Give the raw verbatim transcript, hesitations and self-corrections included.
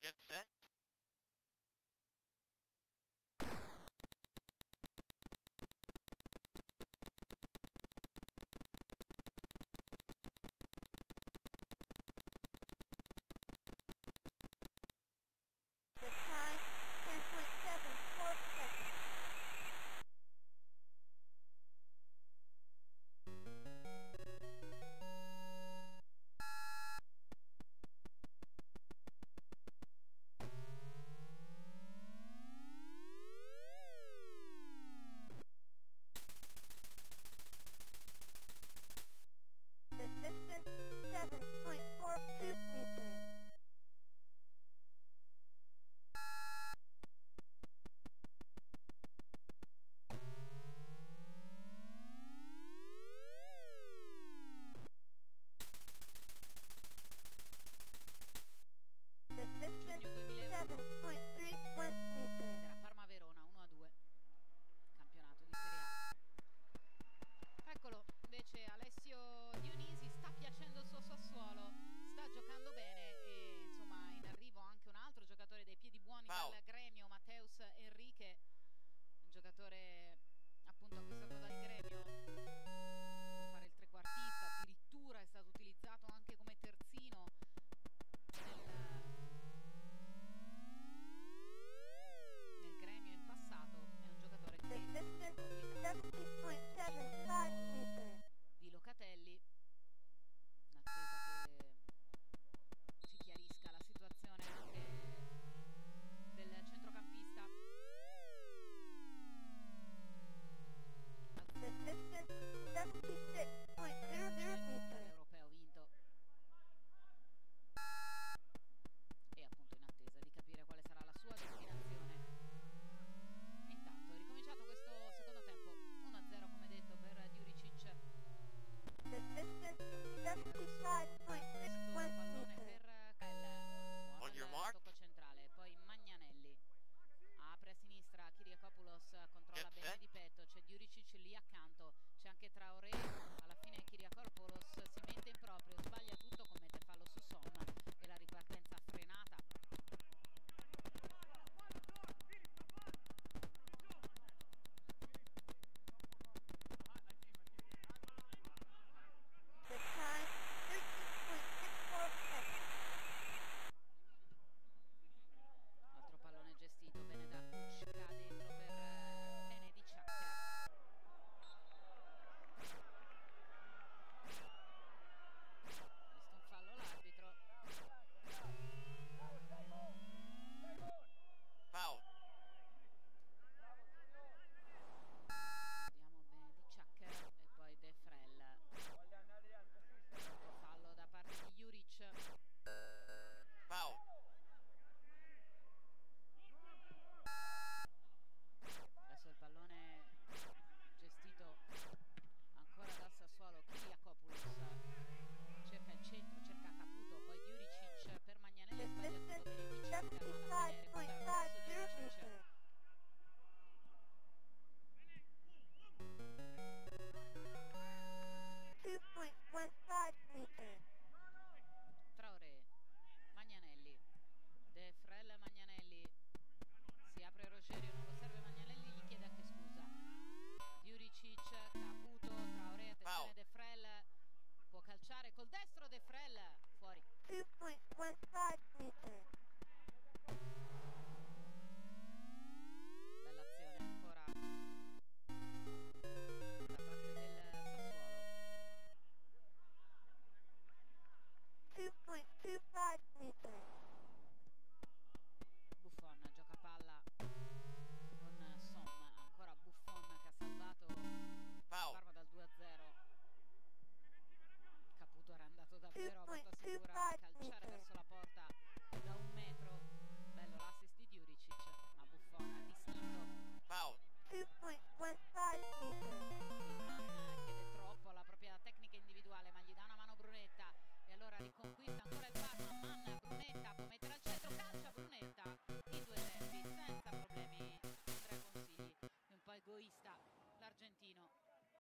Get set. The time, ten point seven four seconds. The distance, seven point four two meters. The distance, seven point three one meters. Era Parma-Verona uno a due, campionato di Serie A. Eccolo, invece Alessio Dionisi sta piacendo il suo Sassuolo, sta giocando bene e insomma in arrivo anche un altro giocatore dei piedi buoni Foul. dal Gremio, Mateus Enrique, un giocatore appunto acquistato dal Gremio, può fare il trequartista, addirittura è stato utilizzato anche come terzino nel, nel Gremio in passato, è un giocatore The che distance, seventy point seven five meters. di Locatelli, in attesa che si chiarisca la situazione anche del centrocampista. The distance, seventy-six point zero zero meters. L'europeo vinto e appunto in attesa di capire quale sarà la sua destinazione. Intanto è ricominciato questo secondo tempo, uno a zero come detto per Djuricic. The distance, seventy-five point six Questo one pallone meters. per Kell, buono On your il mark. tocco centrale, poi Magnanelli apre a sinistra, Kyriakopoulos controlla Get bene set. di petto, c'è Djuricic lì accanto, c'è anche Traoré, alla fine Kyriakopoulos si mette in proprio, sbaglia tutto, commette fallo su Son e la ripartenza frenata. The time, thirteen point six four seconds. Altro pallone gestito bene da Kuczka dentro per eh, Benedict Xhaka. Visto un fallo l'arbitro. Foul. Vediamo Benedict Xhaka e poi De Frel. Altro fallo da parte di Juric. Foul. Adesso il pallone gestito ancora dal Sassuolo, Kyriakopoulos cerca il centro, cerca Caputo, poi Djuricic per Magnanelli, The sbaglia tutto Benedict Xhaka, ma alla fine seventy-five point recupera five adesso zero Djuricic. meters. two point one five meters. Traoré, Magnanelli, De Frel, Magnanelli, si apre Rogerio, non lo serve Magnanelli, gli chiede anche scusa. Djuricic, Caputo, Traoré, attenzione Foul. De Frel, può calciare col destro De Frel, fuori. two point one five meters. Bella azione ancora da parte del Sassuolo. two point two five meters. Buffon gioca palla con Son, ancora Buffon che ha salvato Foul. Parma dal due a zero. Caputo era andato davvero a botta sicura a calciare verso la porta da un metro. Bello l'assist di Djuricic, ma Buffon ha distinto. Foul. two point one five meters. Tillman chiede troppo alla propria tecnica individuale, ma gli dà una mano Brunetta e allora riconquista